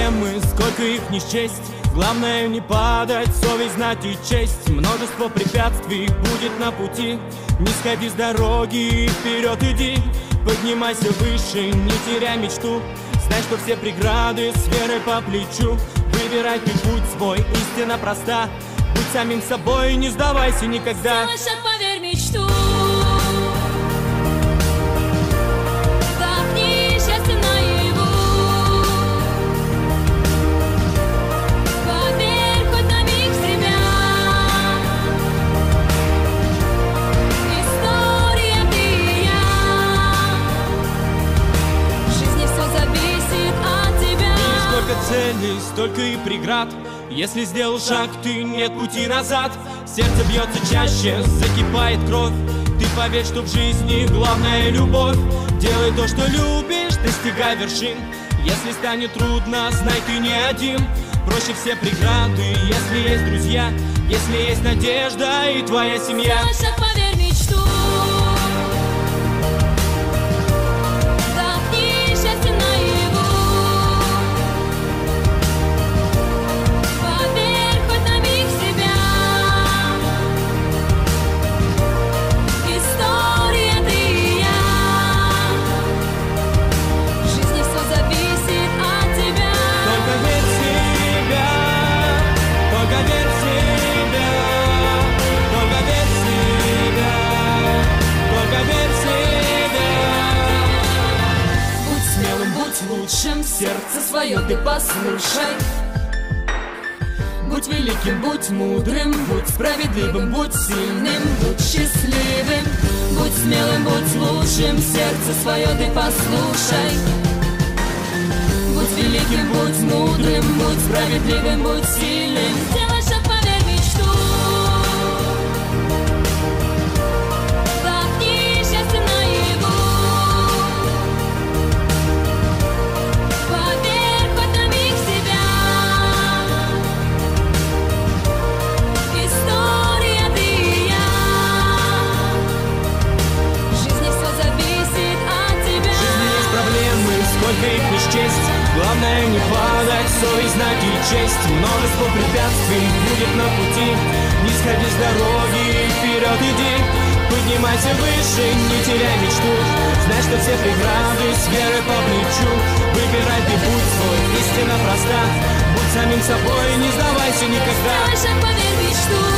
проблемы, сколько их не счесть. Главное не падать, совесть знать и честь. Множество препятствий будет на пути. Не сходи с дороги и вперед иди. Поднимайся выше, не теряй мечту. Знай, что все преграды с верой по плечу. Выбирай ты путь свой, истина проста. Будь самим собой, не сдавайся никогда. Сделай шаг, поверь в мечту. Вдохни счастье наяву. Поверь хоть на миг в себя. История ты и я. В жизни все зависит от тебя. Сколько целей, столько и преград. Если сделал шаг, ты нет пути назад. Сердце бьется чаще, закипает кровь. Ты поверь, что в жизни главная любовь. Делай то, что любишь, достигай вершин. Если станет трудно, знай, ты не один. Проще все преграды, если есть друзья, если есть надежда и твоя семья. Сделай шаг, поверь в мечту. Вдохни счастье наяву. Поверь хоть на миг в себя. История ты и я. В жизни все зависит от тебя. Только верь в себя, только верь в себя, только верь в себя, только верь в себя. Будь смелым, будь лучшим, сердце свое ты послушай. Будь великим, будь мудрым, будь справедливым, будь сильным, будь счастливым. Будь смелым, будь лучшим, сердце свое ты послушай. Будь великим, будь мудрым, будь справедливым, будь сильным. Сделай шаг, поверь в мечту. Вдохни счастье наяву. Поверь хоть на миг в себя. История ты и я. В жизни все зависит от тебя. В жизни есть проблемы, сколько их не счесть. Главное не падать, совесть знать и честь. Множество препятствий будет на пути. Не сходи с дороги и вперед иди. Поднимайся выше, не теряй мечту. Знай, что все преграды с верой по плечу. Выбирай ты путь свой, истина проста. Будь самим собой, не сдавайся никогда. Сделай шаг, поверь в мечту.